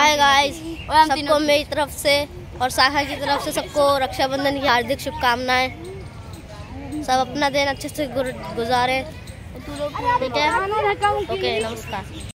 Hi guys, सबको मेरी तरफ से और शाखा की तरफ से सबको रक्षाबंधन की हार्दिक शुभकामनाएं। सब अपना दिन अच्छे से गुजारे। ठीक है, ओके, नमस्कार।